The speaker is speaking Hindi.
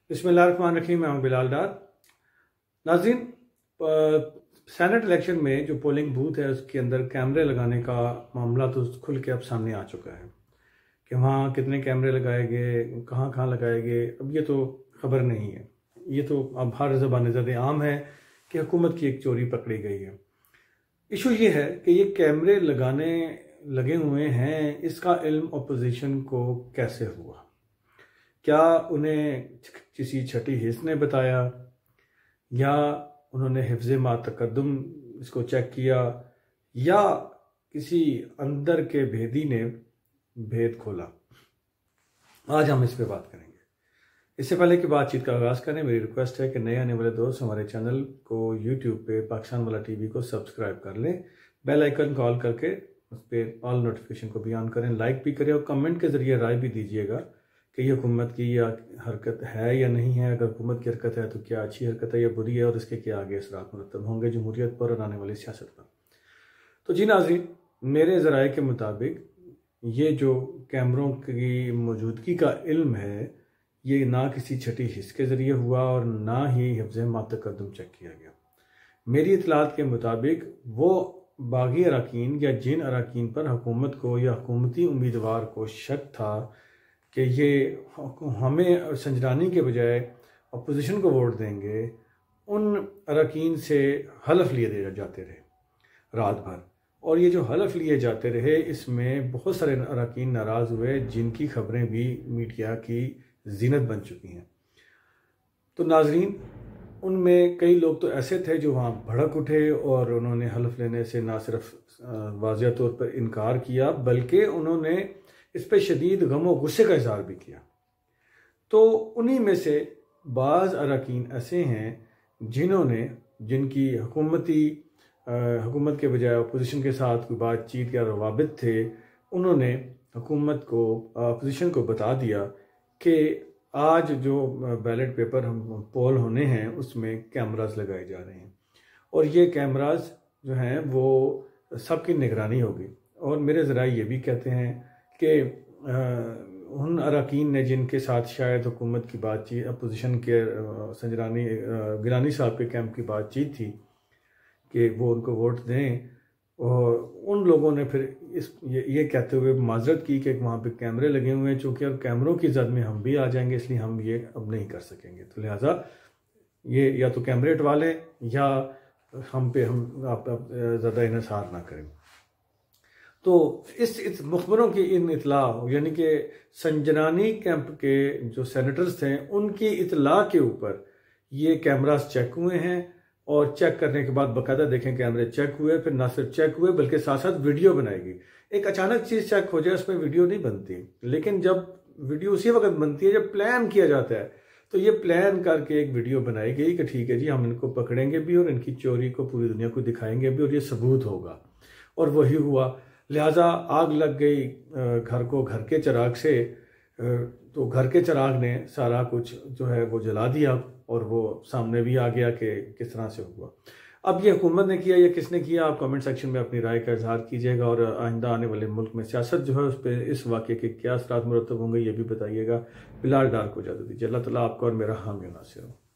बिस्मिल्लाहिर्रहमानिर्रहीम। मैं हूं बिलाल डार। नाज़रीन, सेनेट इलेक्शन में जो पोलिंग बूथ है उसके अंदर कैमरे लगाने का मामला तो खुल के अब सामने आ चुका है कि वहाँ कितने कैमरे लगाए गए, कहाँ कहाँ लगाए गए, अब ये तो खबर नहीं है। ये तो अब हर ज़बान ज़द आम है कि हुकूमत की एक चोरी पकड़ी गई है। इशू ये है कि ये कैमरे लगे हुए हैं, इसका इल्म अपोजिशन को कैसे हुआ? क्या उन्हें किसी छठी हिस्स ने बताया, या उन्होंने हिफ्ज़े मा तकद्दुम इसको चेक किया, या किसी अंदर के भेदी ने भेद खोला? आज हम इस पे बात करेंगे। इससे पहले कि बातचीत का आगाज़ करें, मेरी रिक्वेस्ट है कि नए आने वाले दोस्त हमारे चैनल को यूट्यूब पे पाकिस्तान वाला टीवी को सब्सक्राइब कर लें, बेल आइकन कॉल करके उस पर ऑल नोटिफिकेशन को भी ऑन करें, लाइक भी करें और कमेंट के ज़रिए राय भी दीजिएगा कि ये हुकूमत की या हरकत है या नहीं है। अगर हुकूमत की हरकत है तो क्या अच्छी हरकत है या बुरी है, और इसके क्या आगे असरात मुरतब होंगे जमहूरियत पर और आने वाली सियासत पर। तो जी नाज़रीन, मेरे ज़राए के मुताबिक ये जो कैमरों की मौजूदगी का इल्म है, ये ना किसी छठी हिस्स के ज़रिए हुआ और ना ही हिफ्ज़े मा तकद्दुम चेक किया गया। मेरी इतलात के मुताबिक वो बागी अरकान या जिन अरकान पर हुकूमत को या हुकूमती उम्मीदवार को शक था कि ये हमें संजरानी के बजाय अपोजिशन को वोट देंगे, उन अरकान से हलफ लिए जाते रहे रात भर। और ये जो हलफ लिए जाते रहे, इसमें बहुत सारे अरकान नाराज़ हुए, जिनकी खबरें भी मीडिया की जीनत बन चुकी हैं। तो नाजरीन, उनमें कई लोग तो ऐसे थे जो वहाँ भड़क उठे और उन्होंने हलफ लेने से ना सिर्फ वाज़िया तौर पर इनकार किया, बल्कि उन्होंने इस पर शदीद गम और गुस्से का इज़हार भी किया। तो उन्हीं में से बाज़ अरकान ऐसे हैं जिनकी हुकूमत के बजाय अपोजिशन के साथ कोई बातचीत या रवाबित थे, उन्होंने हुकूमत को अपोजिशन को बता दिया कि आज जो बैलेट पेपर हम पोल होने हैं उसमें कैमरास लगाए जा रहे हैं, और ये कैमरास जो हैं वो सबकी निगरानी होगी। और मेरे ज़राए ये भी कहते हैं कि उन अरकान ने जिनके साथ शायद हुकूमत की बातचीत, अपोजिशन के संजरानी गिलानी साहब के कैंप की बातचीत थी कि वो उनको वोट दें, और उन लोगों ने फिर ये कहते हुए माजरत की कि वहाँ पे कैमरे लगे हुए हैं, चूँकि और कैमरों की जद में हम भी आ जाएंगे, इसलिए हम ये अब नहीं कर सकेंगे। तो लिहाजा ये या तो कैमरे हटवा लें या हम आप ज़्यादा इन्हिसार ना करें। तो इस मुखबरों की इन इतला, यानी कि संजरानी कैंप के जो सेनेटर्स थे उनकी इतला के ऊपर ये कैमरास चेक हुए हैं, और चेक करने के बाद बाकायदा देखें कैमरे चेक हुए, फिर ना सिर्फ चेक हुए बल्कि साथ साथ वीडियो बनाएगी। एक अचानक चीज़ चेक हो जाए उसमें वीडियो नहीं बनती, लेकिन जब वीडियो उसी वक्त बनती है जब प्लान किया जाता है। तो ये प्लान करके एक वीडियो बनाई गई कि ठीक है जी, हम इनको पकड़ेंगे भी और इनकी चोरी को पूरी दुनिया को दिखाएंगे भी, और ये सबूत होगा। और वही हुआ। लिहाजा आग लग गई घर को घर के चिराग से, तो घर के चिराग ने सारा कुछ जो है वो जला दिया, और वो सामने भी आ गया कि किस तरह से हुआ। अब ये हुकूमत ने किया या किसने किया, आप कमेंट सेक्शन में अपनी राय का इजहार कीजिएगा, और आइंदा आने वाले मुल्क में सियासत जो है उस पर इस वाक़े के क्या असरात मुरतब होंगे ये भी बताइएगा। बिलाल डार को इजाज़त दीजिए। अल्लाह ताला आपको और मेरा हामी नासिर हो।